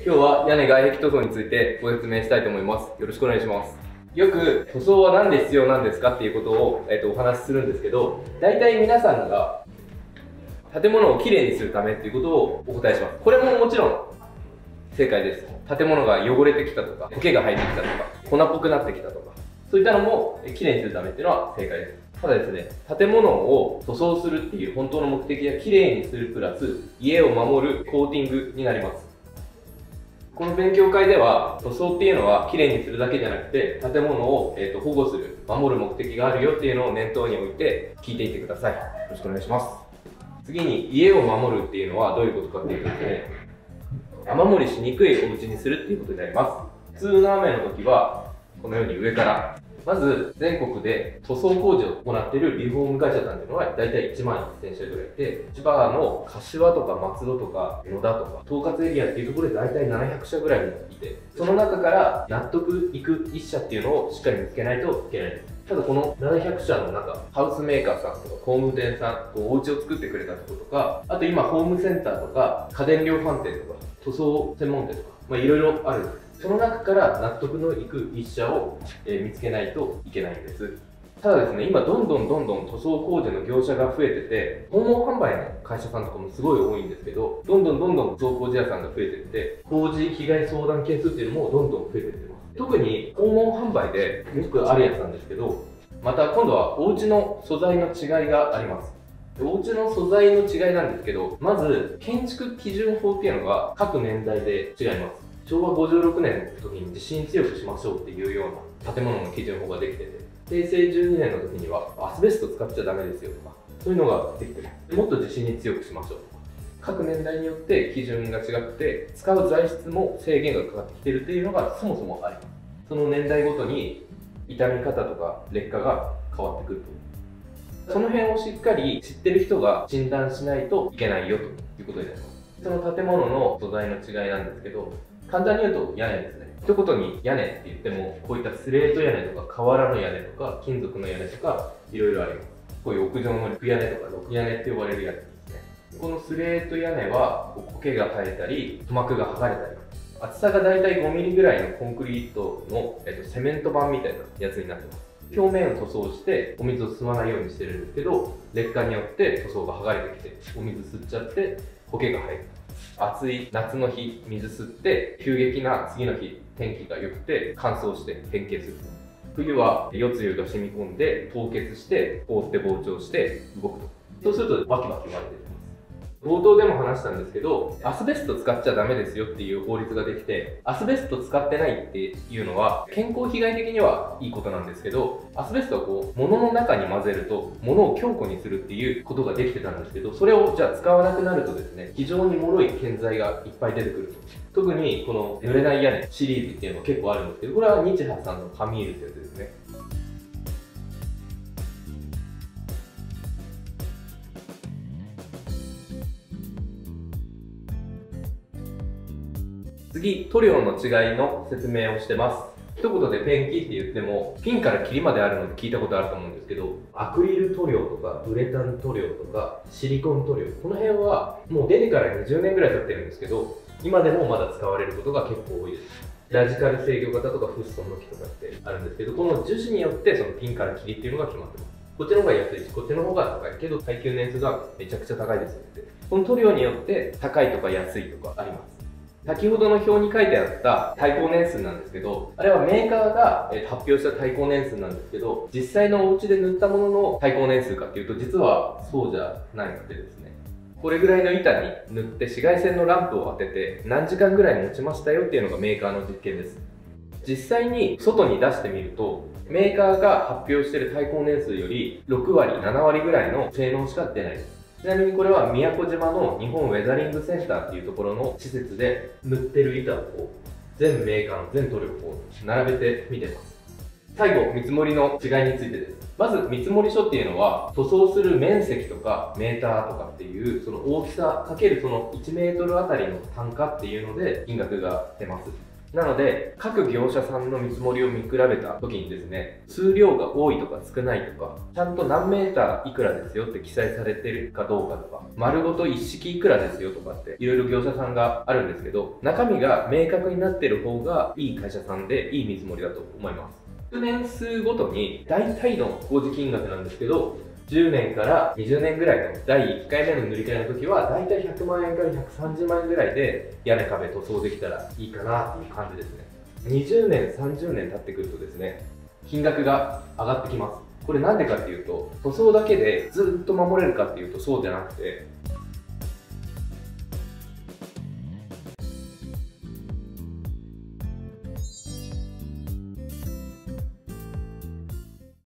今日は屋根外壁塗装についてご説明したいと思います。よろしくお願いします。よく塗装は何で必要なんですかっていうことを、お話しするんですけど、大体皆さんが建物をきれいにするためっていうことをお答えします。これももちろん正解です。建物が汚れてきたとか、苔が生えてきたとか、粉っぽくなってきたとか、そういったのもきれいにするためっていうのは正解です。ただですね、建物を塗装するっていう本当の目的はきれいにするプラス、家を守るコーティングになります。この勉強会では、塗装っていうのはきれいにするだけじゃなくて、建物を、保護する、守る目的があるよっていうのを念頭に置いて聞いていってください。よろしくお願いします。次に、家を守るっていうのはどういうことかっていうとですね、雨漏りしにくいお家にするっていうことになります。普通の雨の時は、このように上から、まず全国で塗装工事を行っているリフォーム会社さんっていうのは大体1万1000社ぐらいいて、千葉の柏とか松戸とか野田とか統括エリアっていうところで大体700社ぐらいもいて、その中から納得いく1社っていうのをしっかり見つけないといけないです。ただこの700社の中、ハウスメーカーさんとか工務店さん、お家を作ってくれたところとか、あと今ホームセンターとか家電量販店とか塗装専門店とか、いろいろあるんです。その中から納得のいく1社を見つけないといけないんです。ただですね、今どんどん塗装工事の業者が増えてて、訪問販売の会社さんとかもすごい多いんですけど、どんどん塗装工事屋さんが増えてって、工事被害相談件数っていうのもどんどん増えてってます。特に訪問販売でよくあるやつなんですけど、また今度はお家の素材の違いがあります。お家の素材の違いなんですけど、まず建築基準法っていうのが各年代で違います。昭和56年の時に地震強くしましょうっていうような建物の基準法ができてて、平成12年の時にはアスベスト使っちゃダメですよとか、そういうのができてる。もっと地震に強くしましょうとか。各年代によって基準が違くて、使う材質も制限がかかってきてるっていうのがそもそもあります。その年代ごとに傷み方とか劣化が変わってくると。その辺をしっかり知ってる人が診断しないといけないよということになります。その建物の素材の違いなんですけど、簡単に言うと屋根ですね。一言に屋根って言っても、こういったスレート屋根とか瓦の屋根とか金属の屋根とかいろいろあります。こういう屋上の陸屋根とか六屋根って呼ばれる屋根ですね。このスレート屋根は苔が生えたり、塗膜が剥がれたり、厚さがだいたい5ミリぐらいのコンクリートの、セメント板みたいなやつになってます。表面を塗装してお水を吸わないようにしてるんですけど、劣化によって塗装が剥がれてきてお水吸っちゃって苔が生える。暑い夏の日水吸って急激な次の日天気が良くて乾燥して変形する。冬は夜露が染み込んで凍結して凍って膨張して動くと。そうするとバキバキ割れてきます。冒頭でも話したんですけど、アスベスト使っちゃダメですよっていう法律ができて、アスベスト使ってないっていうのは健康被害的にはいいことなんですけど、アスベストはこう物の中に混ぜると物を強固にするっていうことができてたんですけど、それをじゃあ使わなくなるとですね、非常に脆い建材がいっぱい出てくると。特にこの濡れない屋根シリーズっていうのが結構あるんですけど、これは日ハさんのカミールってやつですね。次、塗料の違いの説明をしてます。一言でペンキって言っても、ピンからキリまであるのって聞いたことあると思うんですけど、アクリル塗料とか、ウレタン塗料とか、シリコン塗料、この辺はもう出てから20年ぐらい経ってるんですけど、今でもまだ使われることが結構多いです。ラジカル制御型とかフッ素の木とかってあるんですけど、この樹脂によってそのピンからキリっていうのが決まってます。こっちの方が安いし、こっちの方が高いけど、耐久年数がめちゃくちゃ高いですので、この塗料によって高いとか安いとかあります。先ほどの表に書いてあった耐候年数なんですけど、あれはメーカーが発表した耐候年数なんですけど、実際のお家で塗ったものの耐候年数かっていうと、実はそうじゃなくてですね、これぐらいの板に塗って紫外線のランプを当てて何時間ぐらい持ちましたよっていうのがメーカーの実験です。実際に外に出してみると、メーカーが発表している耐候年数より6割、7割ぐらいの性能しか出ないです。ちなみにこれは宮古島の日本ウェザリングセンターっていうところの施設で塗ってる板を全メーカーの全塗料を並べてみてます。最後、見積もりの違いについてです。まず見積もり書っていうのは塗装する面積とかメーターとかっていうその大きさかけるその1メートルあたりの単価っていうので金額が出ます。 なので、各業者さんの見積もりを見比べた時にですね、数量が多いとか少ないとか、ちゃんと何メーターいくらですよって記載されてるかどうかとか、丸ごと一式いくらですよとかっていろいろ業者さんがあるんですけど、中身が明確になってる方がいい会社さんでいい見積もりだと思います。年数ごとに大体の工事金額なんですけど、10年から20年ぐらいの第1回目の塗り替えの時は大体100万円から130万円ぐらいで屋根壁塗装できたらいいかなっていう感じですね。20年30年経ってくるとですね、金額が上がってきます。これなんでかっていうと、塗装だけでずっと守れるかっていうとそうじゃなくて、